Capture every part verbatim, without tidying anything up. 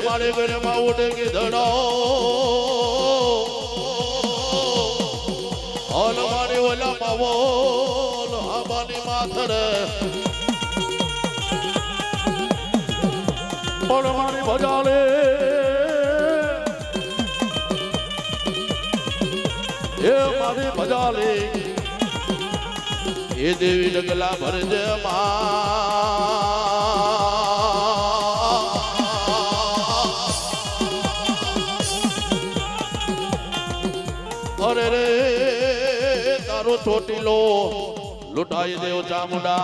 मारे घर में उठ के धड़ो और मारे वाला मावोल हमारी माथर और मारे भजाले ये मारे भजाले ये देवी लगला भर जय माँ अरे रे तारो छोटी लो लुटाई देव चामुंडा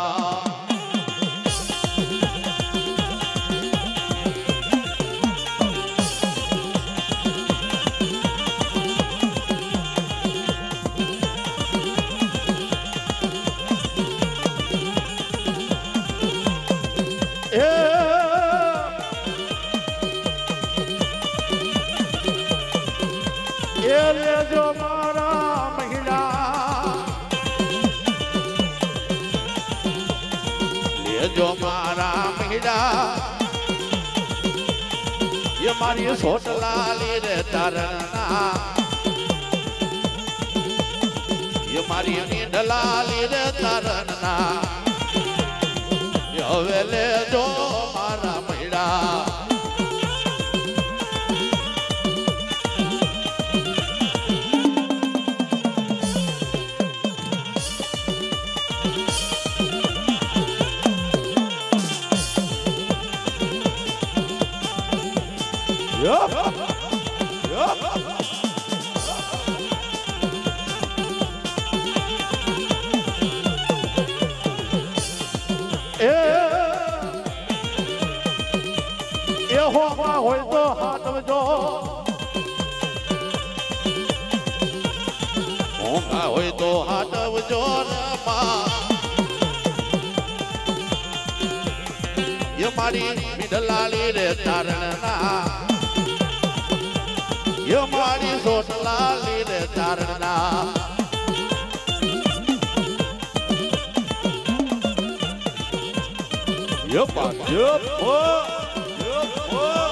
ले जो मारा महिला ले जो मारा महिला ये मारी सोट लाली रे तरना ये मारी नींद लाली रे तरना ये ले जो मारा महिला Yup. Yup. ए ये होगा होई तो हाथ में जो होगा होई तो हाथ में जो रमा ये मारी मिडलाली रे तारना ये मारी सोट लाली रे तारना Yup, yup, oh, yup, oh.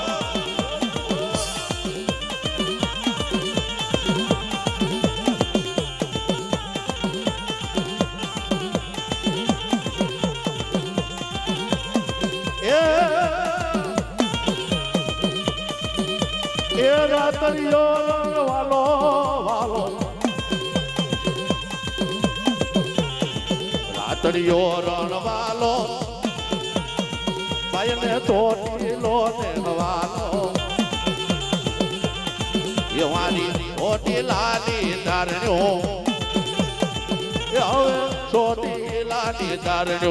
ये रातरियो वालो वालो रातरियो रण वालो भाई ने तो लो ने वालो ये वाली छोटी लाली तारनो ये छोटी लाली तारनो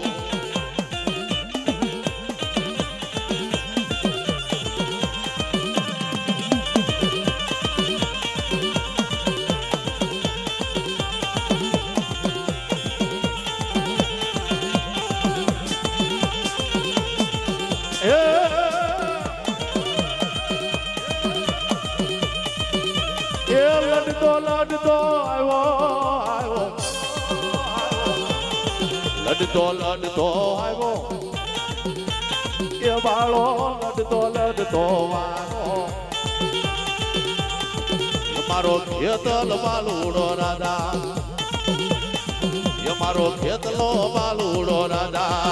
ये लड़तो लड़तो आयो आयो लड़तो लड़तो आयो ये बालो लड़तो लड़तो वालो ये मारो खेतल बालूड़ो राजा ये मारो खेतलो बालूड़ो राजा